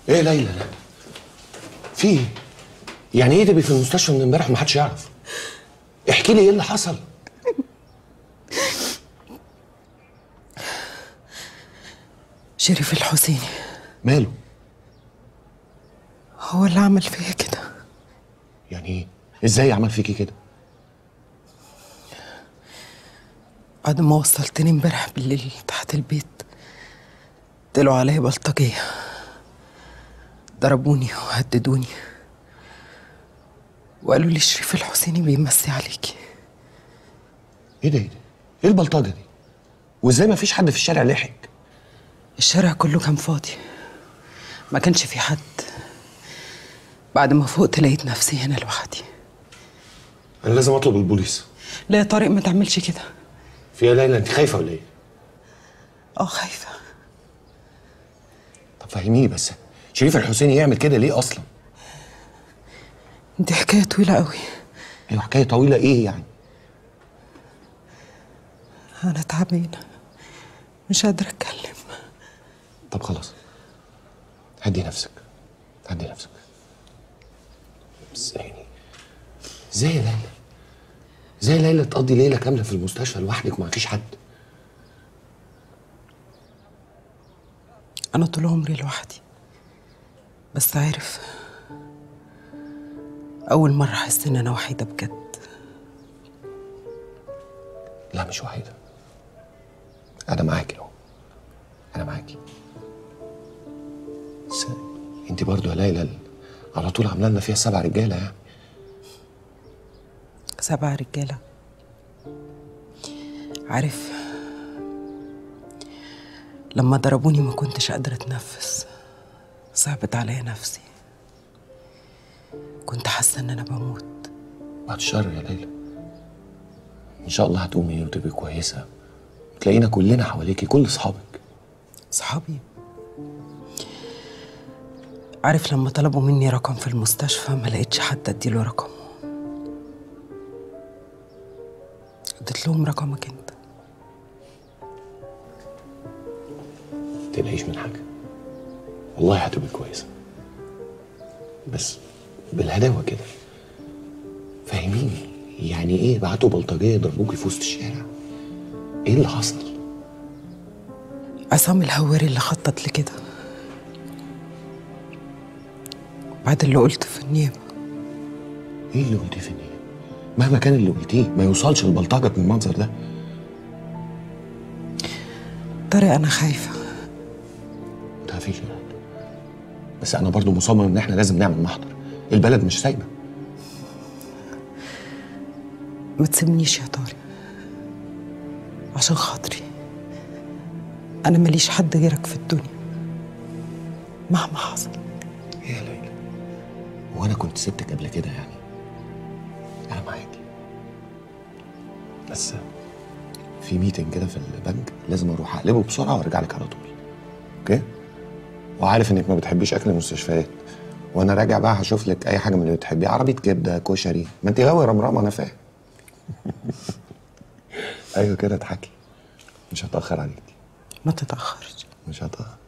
ايه ليلى؟ لا في ايه؟ يعني ايه تبقي في المستشفى من امبارح ومحدش يعرف؟ احكي لي ايه اللي حصل. شريف الحسيني ماله؟ هو اللي عمل فيا كده. يعني ايه؟ ازاي عمل فيكي كده؟ بعد ما وصلتني امبارح بالليل تحت البيت طلعوا عليا بلطجية، ضربوني وهددوني وقالوا لي شريف الحسيني بيمسي عليكي. ايه ده؟ ايه البلطجه دي؟ وازاي ما فيش حد في الشارع لحق؟ الشارع كله كان فاضي، ما كانش في حد. بعد ما فقت لقيت نفسي هنا لوحدي. انا لازم اطلب البوليس. لا يا طارق، ما تعملش كده. في يا ليلى، انت خايفه ولا ايه؟ خايفة. طب فهميني بس، شريف الحسيني يعمل كده ليه اصلا؟ دي حكاية طويلة قوي. ايوه حكايه طويله ايه يعني؟ أنا تعبانة مش قادرة أتكلم. طب خلاص، هدي نفسك هدي نفسك. بس يعني ازاي يا ليلى؟ ازاي ليلى تقضي ليله كامله في المستشفى لوحدك وما فيش حد؟ أنا طول عمري لوحدي، بس عارف، أول مرة أحس إن أنا وحيدة بجد. لا مش وحيده، انا معاكي اهو، انا معاكي. بس انت برضه يا ليلى على طول عامله لنا فيها 7 رجاله يعني. 7 رجالة؟ عارف، لما ضربوني ما كنتش قادرة أتنفس، صعبت عليا نفسي، كنت حاسة إن أنا بموت. بعد الشر يا ليلى، ان شاء الله هتقومي وتبقي كويسه، تلاقينا كلنا حواليكي، كل اصحابك. صحابي؟ عارف لما طلبوا مني رقم في المستشفى ما لقيتش حد اديله رقمه، اديت لهم رقمك انت. متقلقيش من حاجه، والله هتبقي كويسه، بس بالهداوه كده. فهميني يعني ايه بعتوا بلطجيه يضربوكي في وسط الشارع؟ ايه اللي حصل؟ عصام الهواري اللي خطط لكده، بعد اللي قلته في النيابه. ايه اللي قلتيه في النيابه؟ مهما كان اللي قلتيه ما يوصلش البلطجه بالمنظر ده. طارق انا خايفه. ما تخافيش يا رب، بس انا برضو مصمم ان احنا لازم نعمل محضر، البلد مش سايبه. ما تسيبنيش يا طارق عشان خاطري، انا ماليش حد غيرك في الدنيا مهما حصل. يا ليلى، هو انا كنت سبتك قبل كده يعني؟ انا معاكي، بس في ميتنج كده في البنك لازم اروح اقلبه بسرعه وارجع لك على طول، اوكي؟ وعارف انك ما بتحبيش اكل المستشفيات، وانا راجع بقى هشوف لك اي حاجه من اللي بتحبيها، عربيه كبده، كشري، ما انت غاوي رمرامه انا فاهم. ايوه كده اضحكي، مش هتاخر عليكي. ما تتاخرش. مش هتاخر.